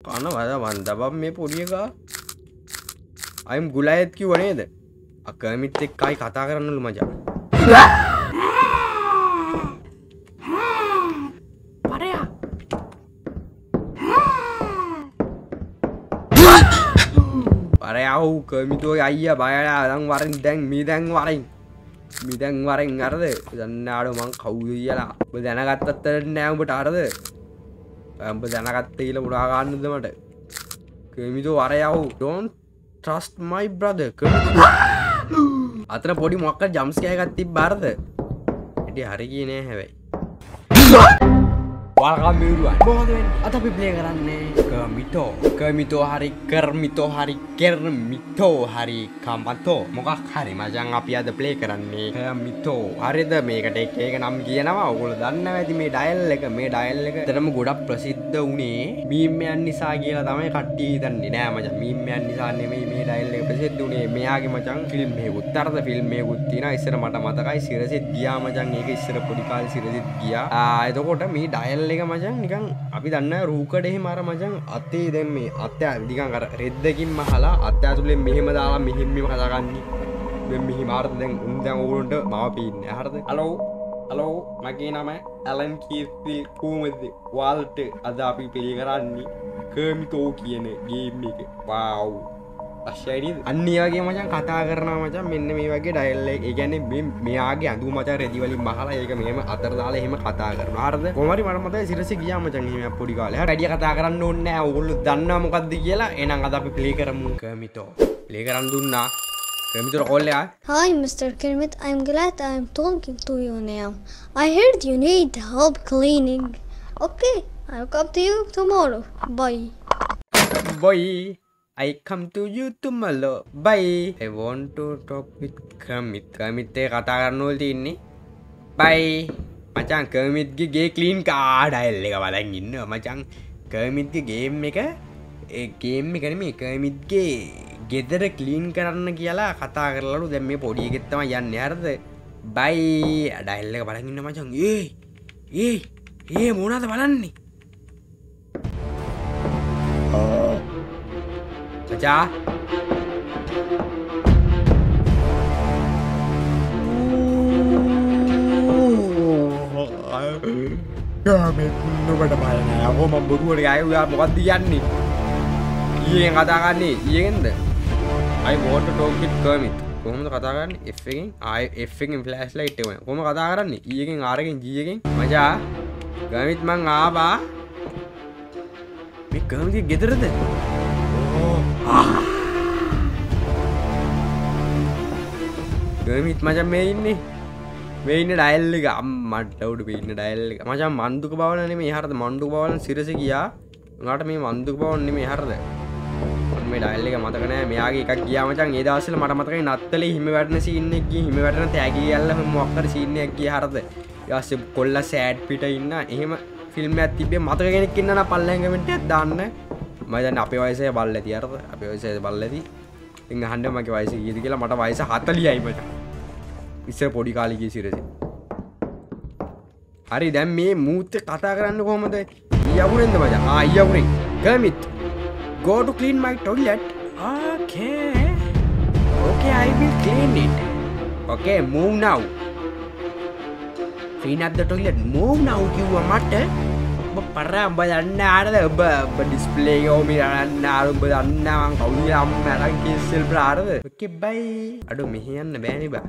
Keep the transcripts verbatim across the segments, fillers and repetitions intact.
කන වද වන්දබම් මේ පොඩි එකා. අයිම් ගුලයිත් කිව්ව නේද? අකමිත් එක්කයි කතා කරන්නලු මචං. පරයා. පරයා උ කමිතෝ අයියා බයලා දැන් වරින් දැන් මේ දැන් වරින්. මේ දැන් වරින් අරද දන්නාඩෝ මං කවුද කියලා. ඔබ දැනගත්තත් නෑ උඹට අරද? උඹ දැනගත්ත කියලා පුරා ගන්නද මට? කමිතෝ වරයා උ don't trust my brother. අතන පොඩි මොකක් ජම්ප් ස්කෑර් එකක් තිබ්බාරද? ඉතින් හරි ගියේ නෑ හැබැයි. welcome everyone. මොකද වෙන්නේ? අද අපි ප්ලේ කරන්නේ කමිතෝ. කමිතෝ හරි කර්මිතෝ හරි කෙර්මිතෝ හරි කමතෝ මොකක් හරි මචං අපි අද ප්ලේ කරන්නේ කමිතෝ. හරිද? මේකට එක එක නම් කියනවා. ඔයගොල්ලෝ දන්නවා ඇති මේ ඩයල් එක මේ ඩයල් එක. ඇත්තටම ගොඩක් ප්‍රසිද්ධ වුණේ මීම්යන් නිසා කියලා තමයි කට්ටිය හිතන්නේ නෑ මචං. මීම්යන් නිසා නෙමෙයි මේ ඩයල් එක ප්‍රසිද්ධ වුණේ. මෙයාගේ මචං ෆිල්ම් එකකුත් අරද ෆිල්ම් එකකුත් තියෙනවා. ඉස්සර මට මතකයි සිරසිත් ගියා මචං. ඒක ඉස්සර පොඩි කාලේ සිරසිත් ගියා. ආ එතකොට මේ ඩයල් එක මචං නිකන් අපි දන්නා රූකඩ එහෙම අර මචං අතේ දැන් මේ අතේ නිකන් අර රෙද්දකින් මහලා අතේ ඇතුලේ මෙහෙම දාලා මෙහෙම මෙහෙම කතා ගන්නි දැන් මෙහෙම ආරද දැන් උන් දැන් ඕගොල්ලන්ට මාව පීන්නේ හරිද හලෝ හලෝ මගේ නම ඇලන් කීර්ති කොහමද ඔයාලට අද අපි ප්ලේ කරන්නේ කමිතෝ කියන ගේම් එක වව් අශයනි අන්න ඒ වගේ මචං කතා කරනවා මචං මෙන්න මේ වගේ ඩයල් එක. ඒ කියන්නේ මේ මෙයාගේ අඳුම මචං රෙදි වලින් මහලා ඒක මෙහෙම අතර දාලා එහෙම කතා කරනවා. හරිද? කොහොම හරි මට මතකයි සිරසි ගියා මචං එහෙම පොඩි කාලේ. හරි වැඩි කතා කරන්න ඕනේ නැහැ. ඕගොල්ලෝ දන්නවා මොකද්ද කියලා. එහෙනම් අද අපි ප්ලේ කරමු කමිතෝ. ප්ලේ කරන් දුන්නා. කමිතෝ කෝල් එකයි. Hi Mister Kermit, I'm glad I'm talking to you now. I heard you need help cleaning. Okay, I'll come to you tomorrow. Bye. Bye. I come to you tomorrow. Bye. I want to talk with Kermit. Kermit එක කතා කරන්න all තින්නේ. Bye. මචං Kermit ගේ ගේ clean කා dial එක බලන් ඉන්නවා මචං. Kermit ගේ ගේම් එක ඒ ගේම් එක නෙමෙයි Kermit ගේ ගෙදර ක්ලීන් කරන්න කියලා කතා කරලාලු. දැන් මේ පොඩි එකෙක් තමයි යන්නේ. හරිද? Bye. ඩයල් එක බලන් ඉන්න මචං. ඒ ඒ ඒ මොනවද බලන්නේ? Cha Kermit nubat apa ya? Aku memburu guys, udah bukan Tian nih. Iya yang katakan nih, iya kan? I want to talk with Kermit. Kamu tuh katakan, effing, I effing flashlight itu. Kamu katakan nih, iya kan? Ada kan? Iya kan? Maca, Kermit mang apa? Ini Kermit gitu deh. Kermit macam මේ ඉන්නේ මේ ඉන්නේ dial එක අම්මට උඩ මේ ඉන්නේ dial එක මචං මන්දුක බවල නෙමෙයි හරිද මන්දුක බවලන් සිරස ගියා උනාට මේ මන්දුක බවල නෙමෙයි හරිද මේ ඩයල් එක මතක නෑ මෙයාගේ එකක් ගියා මචං ඒ දවස්වල මට මතකයි නත්තලේ හිම වැටෙන සීන් එක ගිහින් හිම වැටෙන තෑගි යල්ලා මොකක් හරි සීන් එකක් ගියා හරිද ඊට පස්සේ කොල්ලා සෑඩ් පිට ඉන්න එහෙම ෆිල්ම් එකක් තිබ්බේ මතක කෙනෙක් ඉන්නා නම් පල්ලෙන් කමෙන්ට් එකක් දාන්න මම දැන් අපේ වයසේ බල්ල ඇති හරිද අපේ වයසේ බල්ල ඇති ඉතින් අහන්න මගේ වයස කීයද කියලා මට වයස හතලියයි මචං ඉස්සර පොඩි කාලේ ගිය සිරසි හරි දැන් මේ මූත් කතා කරන්න කොහමද ඊයවුරෙන්ද මචං ආ ඊයවුරෙන් Kermit go to clean my toilet okay okay I will clean it okay move now clean up the toilet move now කිව්වා මට ඔබ පරම් බලන්න ආරද ඔබ ඔබ ඩිස්ප්ලේ එක ඔම යන්න ආර ඔබ දන්නා මං කවුද අම්මලා කිස්සෙල් බ්‍රාරද okay bye අඩෝ මෙහෙ යන්න බෑනේ බා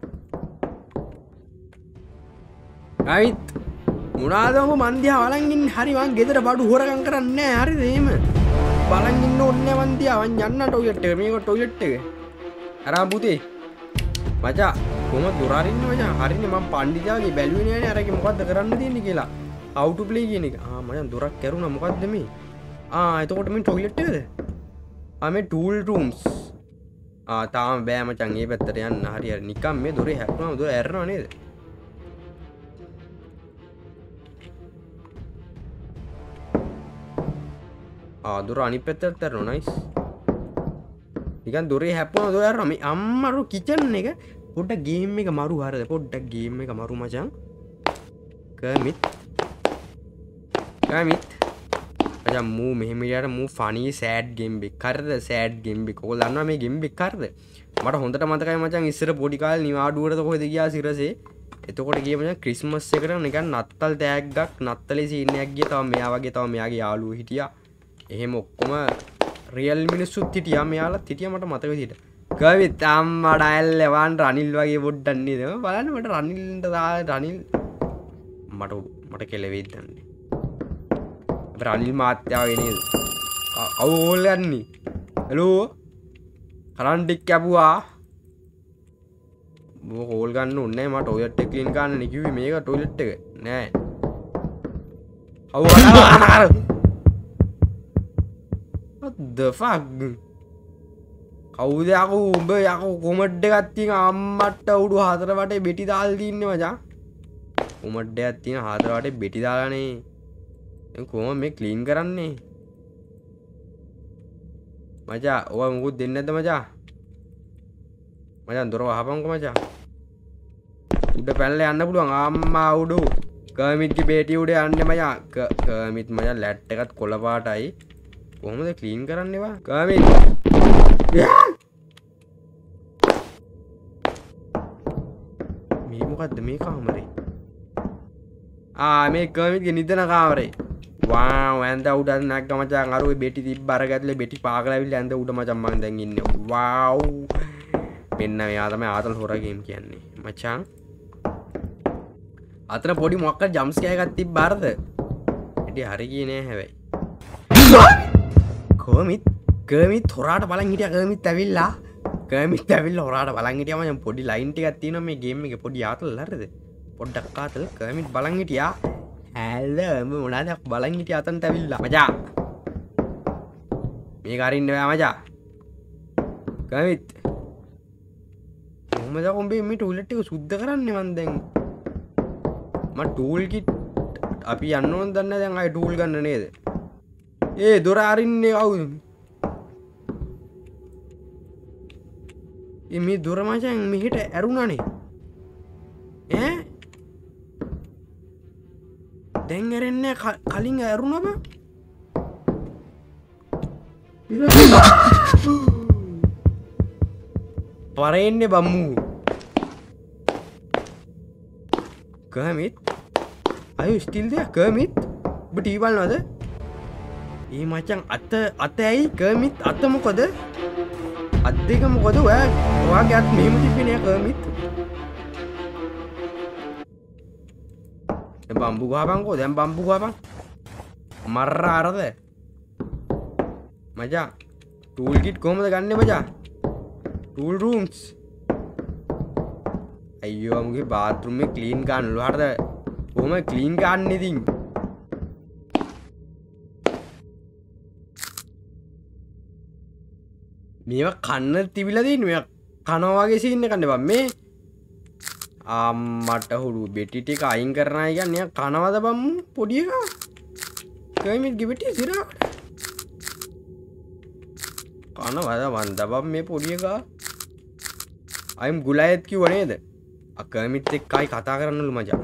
right මොනවාද ඔබ මන් දිහා බලන් ඉන්නේ හරි මං ගෙදර බඩු හොරගම් කරන්නේ නැහැ හරිද එහෙම බලන් ඉන්න ඕනේ මන් දිහා මං යන්න ටොයිලට් එක මේක ටොයිලට් එක අරන් පුතේ මචං කොහොමද දොර අරින්නේ මචං හරිනේ මං පණ්ඩිතයාගේ බැලුවේ නෑනේ අරගේ මොකද්ද කරන්න තියෙන්නේ කියලා how to play කියන එක ආ මචං දොරක් කැරුණා මොකද්ද මේ ආ එතකොට මේ ටොයිලට් එකද ආ මේ ටූල් රූම්ස් ආ තාම බෑ මචං මේ පැත්තට යන්න හරි හරි නිකන් මේ දොරේ හැප්පුණාම දොර ඇරෙනව නේද ආ දොර අනිත් පැත්තට ඇරෙනවා නයිස් නිකන් දොරේ හැප්පුණාම දොර ඇරෙනවා මේ අම්මරු කිචන් එක පොඩ්ඩක් ගේම් එක මරු හරිද පොඩ්ඩක් ගේම් එක මරු මචං Kermit Kermit මචං මූ මෙහෙම ඉරියට මූ ෆනි සෑඩ් ගේම් එකක් හරිද සෑඩ් ගේම් එකක් ඔයගොල්ලෝ දන්නවා මේ ගේම් එක හරිද මට හොඳට මතකයි මචං ඉස්සර පොඩි කාලේ නිවාඩුවට කොහෙද ගියා සිරසේ එතකොට ගියේ මචං ක්‍රිස්මස් එකට නිකන් නත්තල් තෑග්ගක් නත්තලේ සීන් එකක් ගියා තව මෙයා වගේ තව මෙයාගේ යාළුවෝ හිටියා එහෙම ඔක්කොම රියල් මිනිස්සුත් හිටියා මෙයාලත් හිටියා මට මතක විදිහට කවිත් අම්මා ඩයල් ලෙවන් රනිල් වගේ පොඩ්ඩක් නේද බලන්න මට රනිල්ට රනිල් මට මට කෙලෙවෙයිද දන්නේ රනිල් මාත්‍යා වෙනේද අවෝල් යන්නේ හෙලෝ කරන්ට් එක කැපුවා මම කෝල් ගන්න ඕනේ මට ටොයිලට් එක ක්ලීන් කරන්න නේ කිව්වේ මේක ටොයිලට් එක නෑ අවුවා what the fuck කවුද යකෝ උඹ යකෝ කොමඩ් එකක් තියෙන අම්මට උඩු හතර වටේ බෙටි දාලා තින්නේ මචං කොමඩ් එකක් තියෙන හතර වටේ බෙටි දාලානේ දැන් කොහොම මේ ක්ලීන් කරන්නේ මචං ඔය මොකුත් දෙන්නේ නැද්ද මචං මචං දොර වහපන්කෝ මචං උඩ පැනලා යන්න පුළුවන් අම්මා උඩු කර්මිට්ගේ බේටි උඩ යන්නේ මචං කර්මිට් මචං ලැට් එකත් කොළ පාටයි කොහොමද ක්ලීන් කරන්නේ වා කර්මිට් මේ මොකද්ද මේ කාමරේ ආ මේ කර්මිට්ගේ නිදන කාමරේ වාව් ඇඳ උඩ නැග්ග මචං අර ඔය බෙටි තිබ්බ අරගත්ලේ බෙටි පාගලා ඇවිල්ලා ඇඳ උඩ මචං මං දැන් ඉන්නේ වාව් මෙන්න මෙයා තමයි ආතල් හොරා ගේම් කියන්නේ මචං අතන පොඩි මොකක්ද ජම්ප් ස්කෑර් එකක් තිබ්බ අරද ඉතින් හරි ගියේ නෑ හැබැයි කර්මිට් කර්මිට් හොරාට බලන් හිටියා කර්මිට් ඇවිල්ලා කර්මිට් ඇවිල්ලා හොරාට බලන් හිටියා මචං පොඩි ලයින් ටිකක් තියෙනවා මේ ගේම් එකේ පොඩි ආතල් හරිද පොඩ්ඩක් ආතල් කර්මිට් බලන් හිටියා හැල්ල මොනවාද බලන් හිටියා අතන්ට ඇවිල්ලා මචං මේක අරින්න බෑ මචං කර්මිට් කොහමද කොම්බේ මේ ටොයිලට් එක සුද්ධ කරන්නේ මන් දැන් මම ටූල් කිට් අපි යන්න ඕන දන්නේ දැන් ආයි ටූල් ගන්න නේද ඒ දොර අරින්නේ කවුද මේ දොර මචං මෙහෙට ඇරුණානේ ඈ දැන් ඇරෙන්නේ කලින් ඇරුණා බං පරෙන්නේ බම්මු කර්මිට් are you still there කර්මිට් ඔබ ටීවී බලනවද ඒ මචං අත අත ඇයි කර්මිට් අත මොකද අත් දෙක මොකද ඔයා ඔයාගේ අත් මෙහෙම තිබ්බේ නෑ කර්මිට් දැන් බම්බු ගහපන්කෝ දැන් බම්බු ගහපන් මර්රා අරද මචං ටූල් කිට් කොහමද ගන්නෙ මචං ටූල් රූම්ස් අයියෝ මුගේ බාත්රූම් එක ක්ලීන් කරන්නලු හරිද කොහොම ක්ලීන් කරන්නේ ඉතින් මේවා කන්න තිබිලා තියෙන්නේ මේවා කනවා වගේ සීන් එකක් නේ බම් මේ අම්මට හුරු බෙටි ටික අයින් කරනවා කියන්නේ කනවද බම්මු පොඩි එකා කර්මිට් ගෙබෙටි සිරාවට කනවද වන්ද බම් මේ පොඩි එකා අයිම් ගුලයත් කිව්ව නේද කර්මිට් එක්කයි කතා කරන්නලු මචං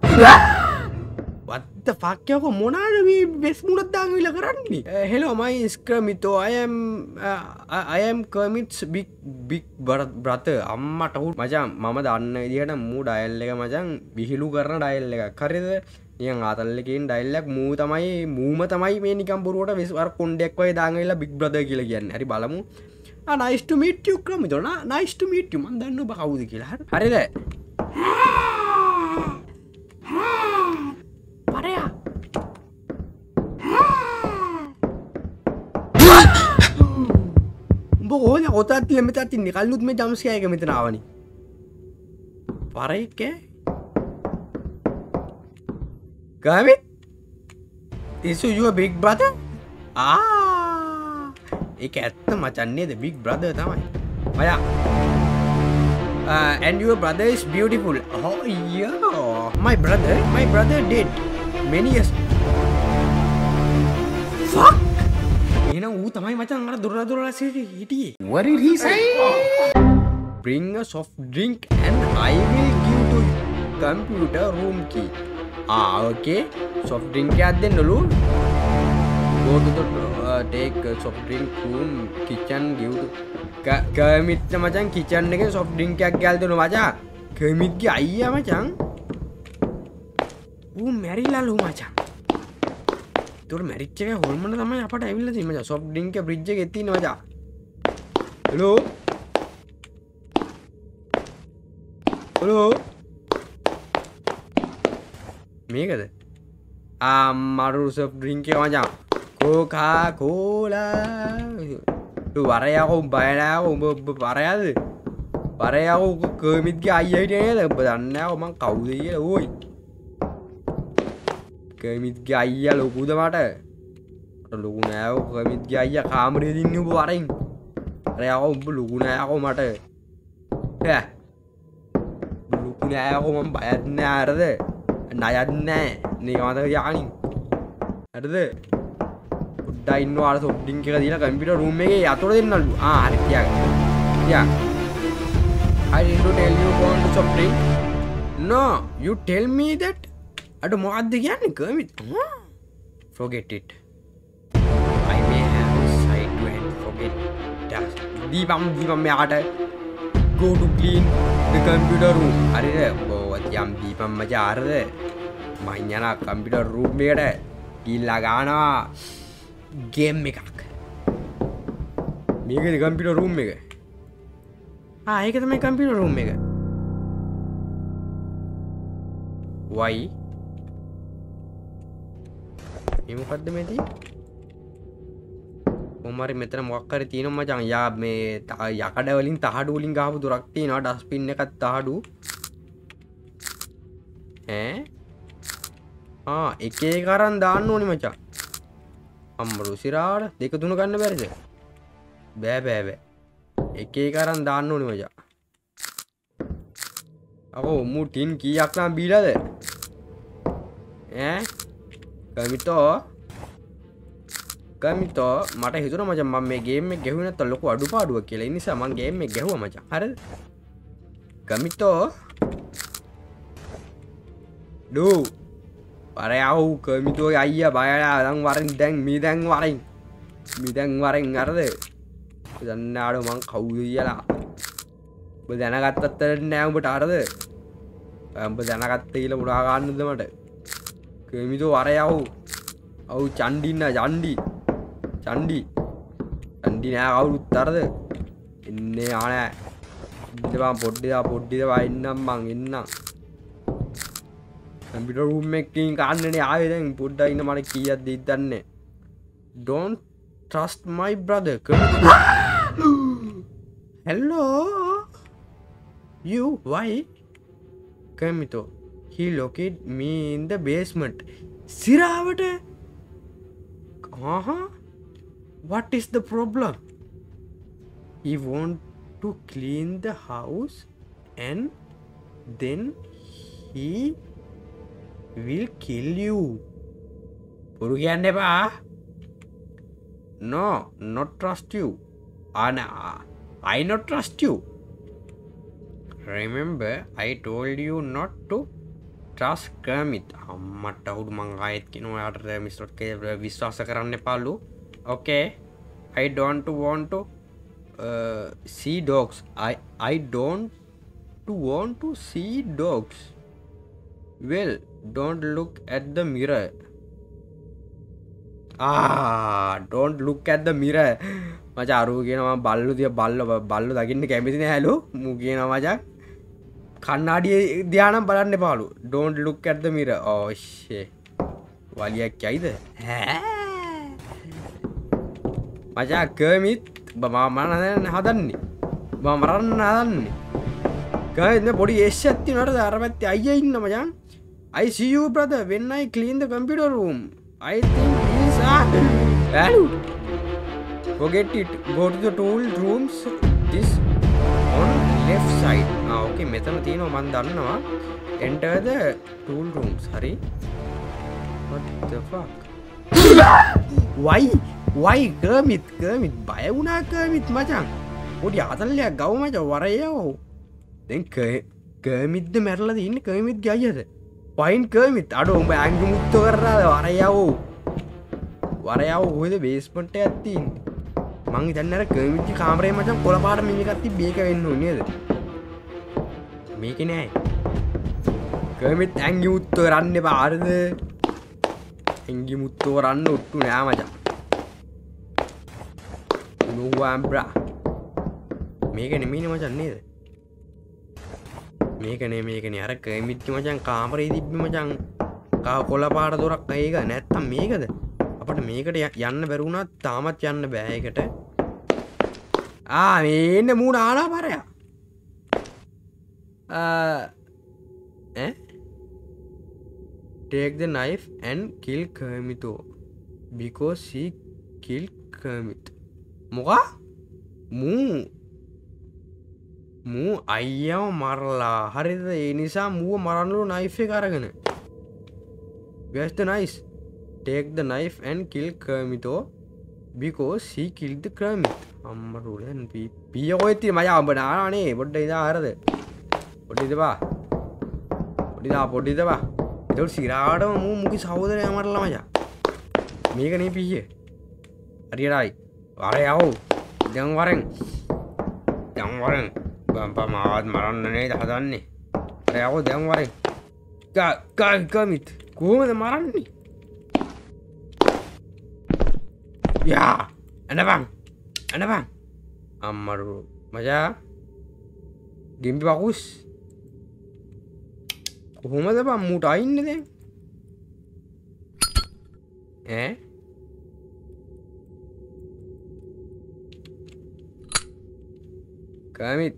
what the fuck යකෝ මොනාද මේ බෙස් මුණක් දාගෙන ඉල කරන්නේ hello my is Kermit I am uh, I am Kermit's big big brother අම්මට උ මචං මම දන්න විදිහට මූ ඩයල් එක මචං විහිළු කරන ඩයල් එකක් හරිද නිකන් ආතල් එකකින් ඩයල් එකක් මූ තමයි මූම තමයි මේ නිකන් බොරුවට වෙස් අර කොණ්ඩයක් වගේ දාගෙන ඉල big brother කියලා කියන්නේ හරි බලමු ah nice to meet you Kermit nice to meet you මන් දන්නේ ඔබ කවුද කියලා හරි හරිද Paraya. උඹ ඕනේ ඔතත් ලෙමෙතත් ඉන්නේ කල්ලුත් මේ ජම්ස් කෑයක මෙතන ආවනේ. පරෙක් කෑ. Kermit? Is your big brother? Ah. ඒක ඇත්ත මචන් නේද big brother තමයි. මයා Uh, and your brother is beautiful. Oh yeah. My brother, my brother did many years. Fuck. You know, ඌ තමයි මචං අර දොර දොර හිටියේ. What did he say? Bring a soft drink and I will give to you computer room key. Ah, okay. Soft drink එකක් දෙන්නලු. go to the uh, take uh, soft drink room kitchen give to Kermit macam kitchen එකේ soft drink එකක් ගාලා දෙනවා මචං. Kermit ගේ අයියා මචං. ඌ මැරිලාලු මචං. ඒතකොට මැරිච් එකේ හොල්මන තමයි අපට ඇවිල්ලා තියෙන්නේ මචං. soft drink එක fridge එකේ තියෙනවා මචං. hello hello මේකද? ආ මරු soft drink එක මචං. Coca Cola. Lu waraya aku bayar aku waraya tu. Waraya aku Kermit ke ayah dia ni. Beranai aku mang kau dia oi. Kermit ke ayah lu kuda mata. Lu guna aku Kermit ke ayah kamar dia ni waring. Waraya aku lu guna aku mata. Ya. Lu guna aku mang bayar ni ada deh. Naya ni ni kau tahu yang ni. Ada deh. ඉන්නවා soft drink එක දීලා computer room එකේ යතොර දෙන්නලු. ආ හරි තියාගන්න. තියා. I didn't tell you want to soft drink. No, you tell me that. අද මොකද්ද කියන්නේ Kermit? Forget it. I may have decided to and forget that. දීපම් දීපම් මෙයාට go to clean the computer room. හරිද? ඔව් යම් දීපම් මචං හරිද? මං යන කම්පියුටර් රූම් එකට ගිහිල්ලා ගන්නවා game එකක්. මේකේ කම්පියුටර් රූම් එක. ආ ඒක තමයි කම්පියුටර් රූම් එක. why? මේ මොකද්ද මේ තියෙන්නේ? කොහමරි මෙතන මොකක් හරි තියෙනවා මචං. යා මේ යකඩ වලින් තහඩු වලින් ගහපු දොරක් තියෙනවා. ඩස්බින් එකක් තහඩු. ඈ? ආ එක එක අරන් දාන්න ඕනේ මචං. අම්මරු සිරාට දෙක තුන ගන්න බැරිද? බෑ බෑ බෑ. එක එක අරන් දාන්න ඕනේ මචං. අකෝ මු ටින් කීයක් නම් බීලාද? ඈ? කමිටෝ කමිටෝ මට හිතුණා මචං මම මේ ගේම් එක ගැහුවේ නැත්නම් ලොකු අඩුපාඩුවක් කියලා. ඒ නිසා මම ගේම් එක ගැහුවා මචං. හරිද? කමිටෝ ඩෝ Parayau Kermit ayah bayar lang waring deng mi deng waring mi deng waring ngarde dan ada mang kau dia lah bedana kata ternang berada bedana kata ila uragan itu mana Kermit parayau au candi na candi candi candi na kau utarde ini ana ini bang podi dah podi dah inna bang inna Computer room එකකින් කන්නේ ආවේ දැන් පොඩ්ඩක් ඉන්න මට කීයක් දෙයිද දන්නේ. Don't trust my brother. Hello. You why? Kermit. He located me in the basement. සිරාවට. Uh-huh. What is the problem? He want to clean the house and then he will kill you. Puru kiyanne epa. No, not trust you. Ana, I not trust you. Remember, I told you not to trust Kermit. Ammata udu man ayet kinu oyaට Mister K විශ්වාස කරන්න එපාලු. Okay. I don't want to uh, see dogs. I I don't want to see dogs. Well, don't look at the mirror. Ah, don't look at the mirror. මචං අරු කියනවා බල්ලු දිහා බල්ල බල්ලු දකින්න කැමති නෑලු. මු කියනවා මචං කන්නාඩියේ දිහා නම් බලන්න එපාලු. Don't look at the mirror. Oh shit. වලියක් කියයිද? මචං Kermit මම මරන්න හදන්නේ. මම මරන්න හදන්නේ. Kermit නේ පොඩි එස් එකක් තියෙනවාට අර පැත්තේ අයියා ඉන්න මචං. I see you, brother, when I clean the computer room. I think these are... Forget it. Go to the tool rooms. This on left side. Ah, okay. මෙතන තියෙනවා මම දන්නවා. Enter the tool rooms. හරි. What the fuck? Why? Why Kermit? Kermit බය වුණා Kermit මචං. පොඩි අතල්ලයක් ගව මචං වරයෝ. දැන් Kermit ද මැරලා ඉන්නේ Kermit ගේ අයියද? Point Kermit. අඩෝ උඹ ඇඟ මුත්තු කරලා වරයෝ. වරයාව කොහෙද බේස්මන්ට් එකක් තියෙන්නේ මං හිතන්නේ අර කර්මිට්ගේ කාමරේ මචං කොළ පාට මිනිහක් තිබ්බ මේක වෙන්න ඕනේ නේද මේකේ නෑ කර්මිට් ඇඟි මුත්තෝ රන්න එපා හරිද ඇඟි මුත්තෝ රන්න ඔට්ටු නෑ මචං නුවාම් බ්‍රා මේක නෙමෙයිනේ මචං නේද මේකනේ මේකනේ අර කර්මිට්ගේ මචං කාමරේ තිබ්බ මචං කා කොළ පාට දොරක් ඒක නැත්තම් මේකද අපිට මේකට යන්න බැරි වුණා තාමත් යන්න බෑ ඒකට ආ මේන්න මූණ ආලා පාරයා ඈ take the knife and kill Kermit because he killed Kermit මොකා මූ මූ අයියව මරලා හරිද ඒ නිසා මූව මරන්නලු knife එක අරගෙන where's the knife take the knife and kill Kermit because he killed the Kermit අම්මරු දැන් පී පීය කොහෙද තියෙන්නේ මචං ඔබ නානේ පොඩ්ඩක් ඉඳා හරිද පොඩ්ඩක් ඉඳපා පොඩ්ඩක් ඉඳා පොඩ්ඩක් ඉඳපා ඒක සිරාටම මූ මුගේ සහෝදරයා මරලා මචං මේක නේ පීයේ හරියටයි වරේ ආවෝ දැන් වරෙන් දැන් වරෙන් බම්පා මාවත් මරන්න නේද හදන්නේ වරේ ආවෝ දැන් වරෙන් කා කා Kermit කොහොමද මරන්නේ යා එනබන් එනබන් අම්මරු මචං ගෙම්බි බකුස් කොහොමද බං මූට අයින්නේ දැන් ඈ Kermit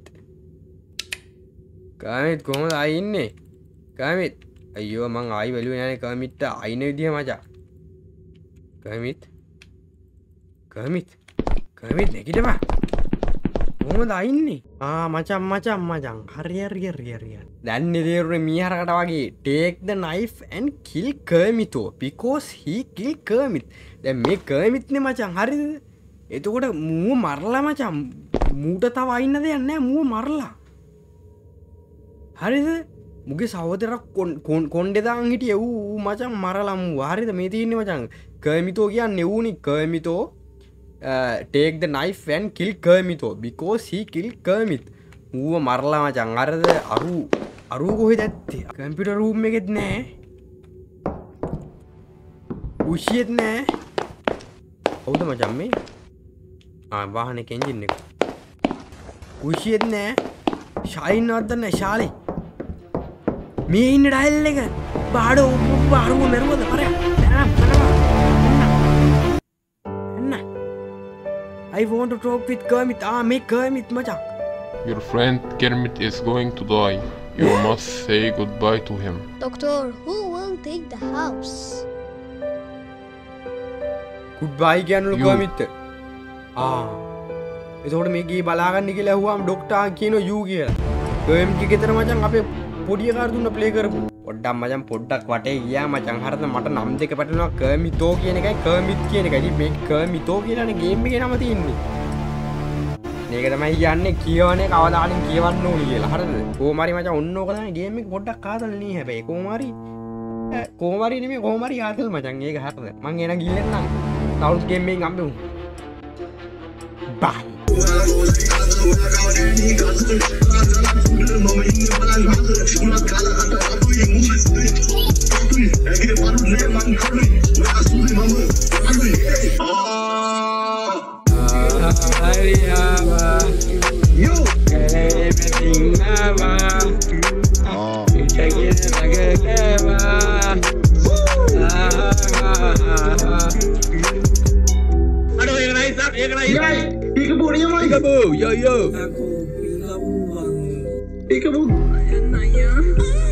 Kermit කොහොමද අයින්නේ Kermit අයියෝ මං ආයි බැලුවේ නෑනේ Kermit අයින විදිය මචං Kermit Kermit Kermit නැගිටපන් කොහොමද අයින්නේ ආ මචං මචං මචං හරි හරි හරි හරි දැන් නේරුනේ මීහරකට වගේ take the knife and kill Kermit because he killed Kermit දැන් මේ Kermit නේ මචං හරිද එතකොට මූව මරලා මචං මූට තව අයින්න දෙයක් නෑ මූව මරලා හරිද මුගේ සහෝදරයා කොණ්ඩේ දාන් හිටියේ ඌ මචං මරලා මූව හරිද මේ තියෙන්නේ මචං Kermit කියන්නේ ඌනේ Kermit Uh, take the knife and kill Kermit because he killed Kermit ඌව මරලා මචං අරද අරු අරු කොහෙද ඇත්තේ කම්පියුටර් රූම් එකෙත් නෑ උෂියෙත් නෑ කවුද මචං මේ ආ වාහනේ එන්ජින් එක උෂියෙත් නෑ ෂායින් නවත්ත නෑ ෂාලේ මේ ඉන්න ඩයල් එක බාඩෝ බාඩෝ මරුවද පරේ I want to talk with Kermit. Ah, make Kermit, macha. Your friend Kermit is going to die. You must say goodbye to him. Doctor, who will take the house? Goodbye කියනලු You. Kermit. Ah. එතකොට මේ ගී බලාගන්න කියලා ඇහුවාම doctor කියනවා you කියලා. Kermit ගෙදර මචං අපේ පොඩි එකා දුන්න ප්ලේ කරපු. පොඩ්ඩක් මචං පොඩ්ඩක් වටේ ගියා මචං හරිද මට නම් දෙක පැටලෙනවා Kermit කියන එකයි Kermit කියන එකයි. ඉතින් මේ Kermit කියලානේ ගේම් එකේ නම තියෙන්නේ. මේක තමයි කියන්නේ කියවන්නේ කවදාලින් කියවන්න ඕනි කියලා. හරිද? කොහොම හරි මචං ඔන්න ඕක තමයි ගේම් එක පොඩ්ඩක් ආතල් නේ හැබැයි. කොහොම හරි කොහොම හරි නෙමෙයි කොහොම හරි ආතල් මචං. ඒක හරිද? මං එන ගිහින් නම් ටවුන් ගේම් එකෙන් හම්බෙමු. බයි. Aduh, yang naik, yang naik. Peekaboo, dia mau Peekaboo. Yo yo. Aku bilang bang. Peekaboo. Ayah nanya.